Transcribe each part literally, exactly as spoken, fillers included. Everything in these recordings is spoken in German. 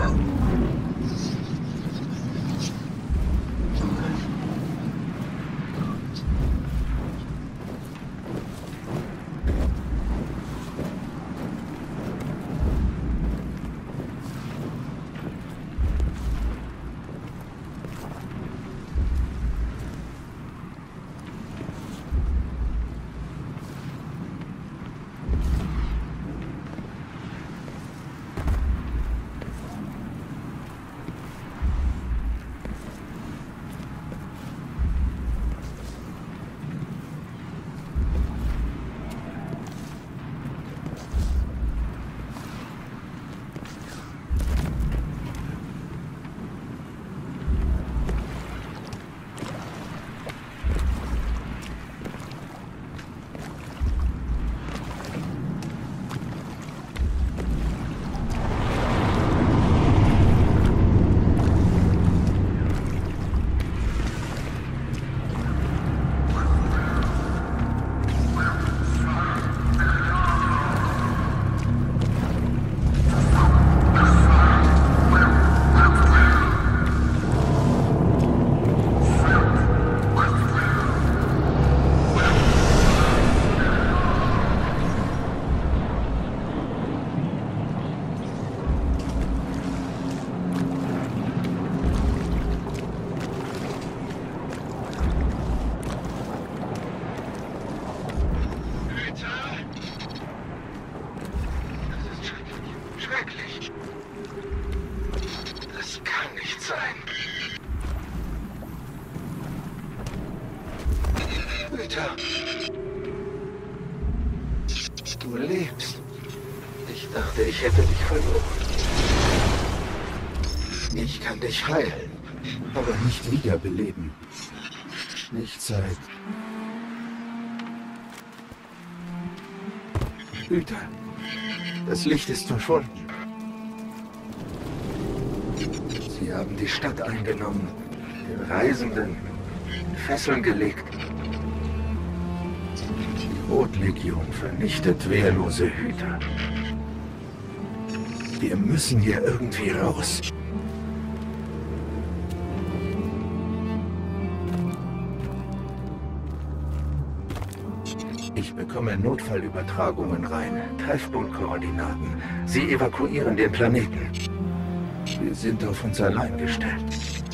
Güter. Du lebst. Ich dachte, ich hätte dich verloren. Ich kann dich heilen, aber nicht wiederbeleben. Nicht seit... Güter. Das Licht ist verschwunden. Sie haben die Stadt eingenommen, den Reisenden in Fesseln gelegt. Die Rotlegion vernichtet wehrlose Hüter. Wir müssen hier irgendwie raus. Ich bekomme Notfallübertragungen rein, Treffpunktkoordinaten. Sie evakuieren den Planeten. Wir sind auf uns allein gestellt.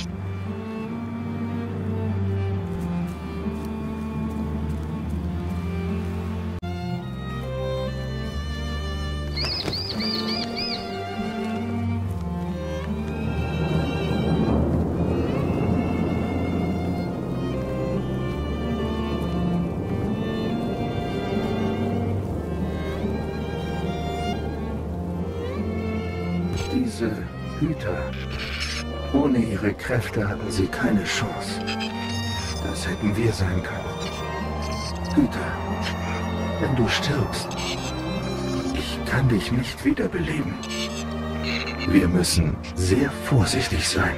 Diese Hüter, ohne ihre Kräfte hatten sie keine Chance. Das hätten wir sein können. Hüter, wenn du stirbst, ich kann dich nicht wiederbeleben. Wir müssen sehr vorsichtig sein.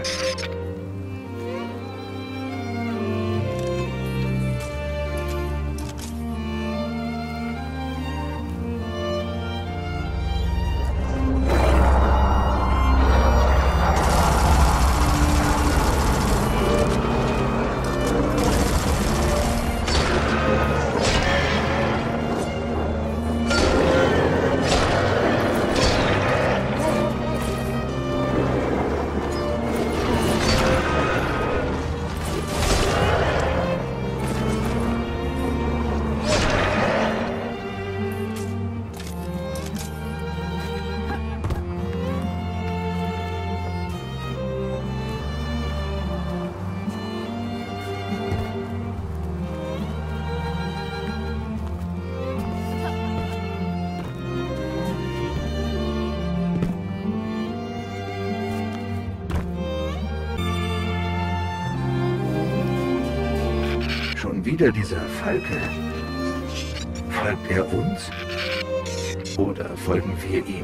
Schon wieder dieser Falke. Folgt er uns? Oder folgen wir ihm?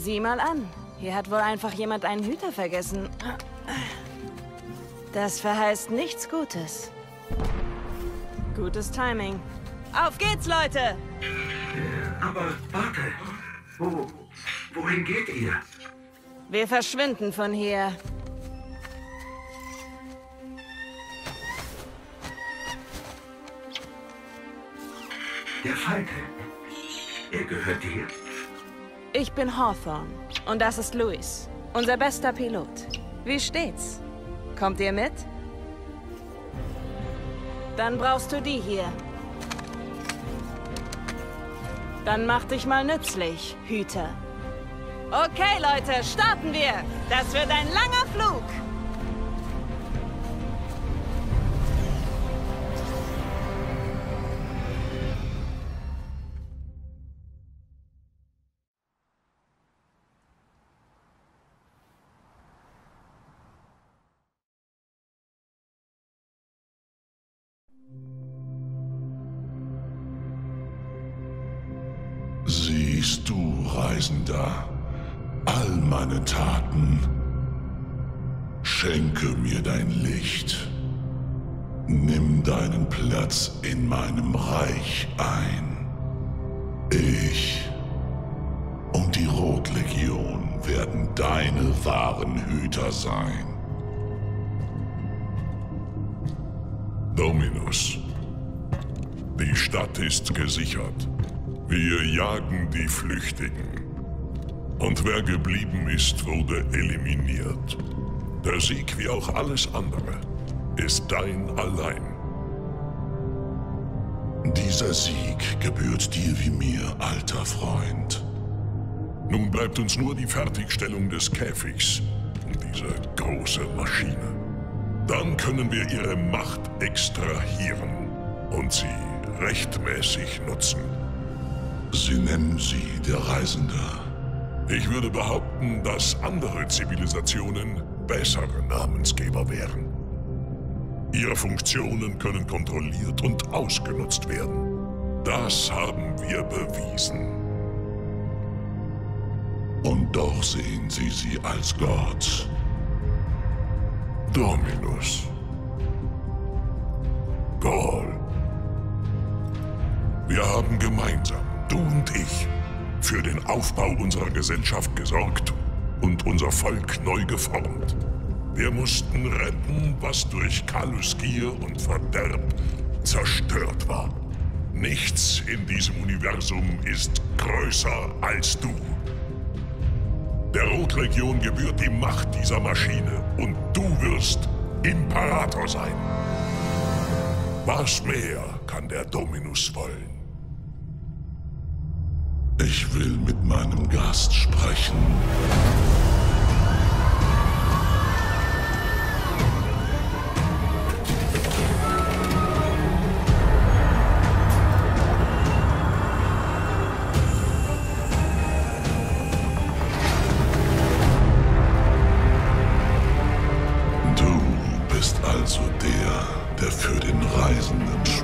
Sieh mal an. Hier hat wohl einfach jemand einen Hüter vergessen. Das verheißt nichts Gutes. Gutes Timing. Auf geht's, Leute! Aber warte. Wo, wohin geht ihr? Wir verschwinden von hier. Der Falke. Er gehört dir? Ich bin Hawthorne. Und das ist Louis. Unser bester Pilot. Wie steht's? Kommt ihr mit? Dann brauchst du die hier. Dann mach dich mal nützlich, Hüter. Okay, Leute, starten wir. Das wird ein langer Flug. Siehst du, Reisender, all meine Taten. Schenke mir dein Licht. Nimm deinen Platz in meinem Reich ein. Ich und die Rotlegion werden deine wahren Hüter sein. Dominus, die Stadt ist gesichert. Wir jagen die Flüchtigen. Und wer geblieben ist, wurde eliminiert. Der Sieg, wie auch alles andere, ist dein allein. Dieser Sieg gebührt dir wie mir, alter Freund. Nun bleibt uns nur die Fertigstellung des Käfigs und diese große Maschine. Dann können wir ihre Macht extrahieren und sie rechtmäßig nutzen. Sie nennen sie der Reisende. Ich würde behaupten, dass andere Zivilisationen bessere Namensgeber wären. Ihre Funktionen können kontrolliert und ausgenutzt werden. Das haben wir bewiesen. Und doch sehen Sie sie als Gott. Dominus. Gaul. Wir haben gemeinsam, du und ich, für den Aufbau unserer Gesellschaft gesorgt und unser Volk neu geformt. Wir mussten retten, was durch Kallus Gier und Verderb zerstört war. Nichts in diesem Universum ist größer als du. Der Rotlegion gebührt die Macht dieser Maschine und du wirst Imperator sein. Was mehr kann der Dominus wollen? Ich will mit meinem Gast sprechen. Du bist also der, der für den Reisenden